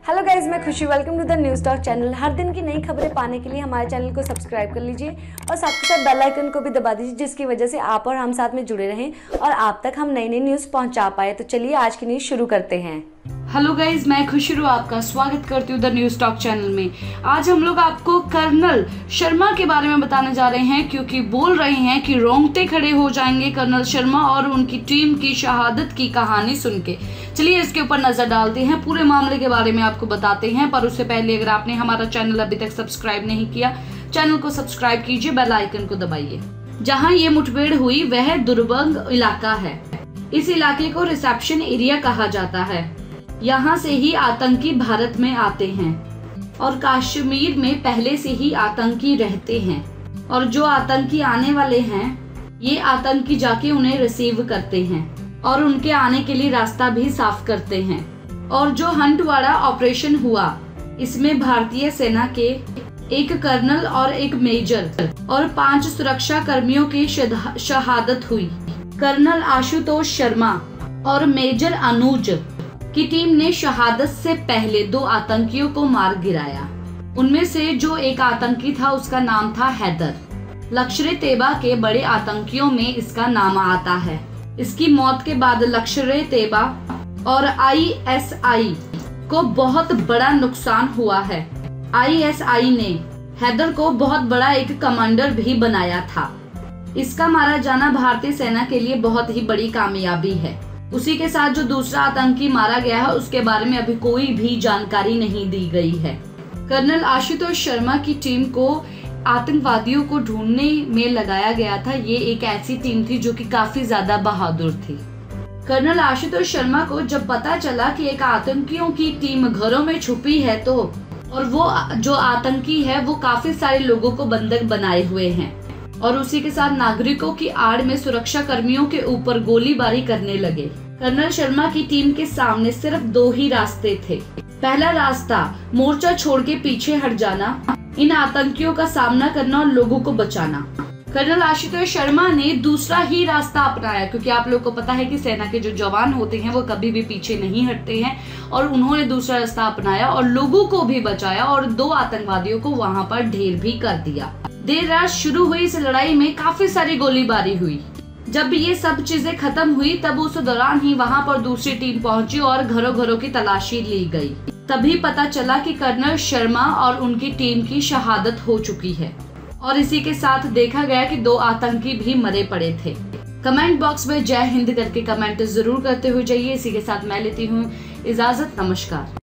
Hello guys, मैं खुशी। Welcome to the news talk channel. हर दिन की नई खबरें पाने के लिए हमारे चैनल को सब्सक्राइब कर लीजिए और साथ के साथ बेल आइकन को भी दबा दीजिए, जिसकी वजह से आप और हम साथ में जुड़े रहें और आप तक हम नई नई न्यूज़ पहुंचा पाए। तो चलिए आज की न्यूज़ शुरू करते हैं। हेलो गाइज, मैं खुशी आपका स्वागत करती हूँ द न्यूज़ टॉक चैनल में। आज हम लोग आपको कर्नल शर्मा के बारे में बताने जा रहे हैं, क्योंकि बोल रहे हैं कि रोंगटे खड़े हो जाएंगे कर्नल शर्मा और उनकी टीम की शहादत की कहानी सुन के। चलिए इसके ऊपर नजर डालते हैं, पूरे मामले के बारे में आपको बताते हैं। पर उससे पहले अगर आपने हमारा चैनल अभी तक सब्सक्राइब नहीं किया, चैनल को सब्सक्राइब कीजिए, बेल आइकन को दबाइए। जहाँ ये मुठभेड़ हुई वह दुर्गम इलाका है। इस इलाके को रिसेप्शन एरिया कहा जाता है। यहाँ से ही आतंकी भारत में आते हैं और कश्मीर में पहले से ही आतंकी रहते हैं, और जो आतंकी आने वाले हैं ये आतंकी जाके उन्हें रिसीव करते हैं और उनके आने के लिए रास्ता भी साफ करते हैं। और जो हंटवाड़ा ऑपरेशन हुआ, इसमें भारतीय सेना के एक कर्नल और एक मेजर और 5 सुरक्षा कर्मियों की शहादत हुई। कर्नल आशुतोष शर्मा और मेजर अनुज की टीम ने शहादत से पहले 2 आतंकियों को मार गिराया। उनमें से जो एक आतंकी था उसका नाम था हैदर। लश्कर-ए-तैयबा के बड़े आतंकियों में इसका नाम आता है। इसकी मौत के बाद लश्कर-ए-तैयबा और ISI को बहुत बड़ा नुकसान हुआ है। ISI ने हैदर को बहुत बड़ा एक कमांडर भी बनाया था। इसका मारा जाना भारतीय सेना के लिए बहुत ही बड़ी कामयाबी है। उसी के साथ जो दूसरा आतंकी मारा गया है उसके बारे में अभी कोई भी जानकारी नहीं दी गई है। कर्नल आशुतोष शर्मा की टीम को आतंकवादियों को ढूंढने में लगाया गया था। ये एक ऐसी टीम थी जो कि काफी ज्यादा बहादुर थी। कर्नल आशुतोष शर्मा को जब पता चला कि एक आतंकियों की टीम घरों में छुपी है, तो और वो जो आतंकी है वो काफी सारे लोगों को बंधक बनाए हुए हैं, और उसी के साथ नागरिकों की आड़ में सुरक्षा कर्मियों के ऊपर गोलीबारी करने लगे। कर्नल शर्मा की टीम के सामने सिर्फ 2 ही रास्ते थे। पहला रास्ता मोर्चा छोड़ के पीछे हट जाना, इन आतंकियों का सामना करना और लोगों को बचाना। कर्नल आशुतोष शर्मा ने दूसरा ही रास्ता अपनाया, क्योंकि आप लोग को पता है कि सेना के जो जवान होते हैं वो कभी भी पीछे नहीं हटते हैं, और उन्होंने दूसरा रास्ता अपनाया और लोगों को भी बचाया और 2 आतंकवादियों को वहां पर ढेर भी कर दिया। देर रात शुरू हुई इस लड़ाई में काफी सारी गोलीबारी हुई। जब ये सब चीजें खत्म हुई तब उस दौरान ही वहां पर दूसरी टीम पहुंची और घरों घरों की तलाशी ली गई। तभी पता चला कि कर्नल शर्मा और उनकी टीम की शहादत हो चुकी है, और इसी के साथ देखा गया कि 2 आतंकी भी मरे पड़े थे। कमेंट बॉक्स में जय हिंद करके कमेंट जरूर करते हुए जाइए। इसी के साथ मैं लेती हूँ इजाजत। नमस्कार।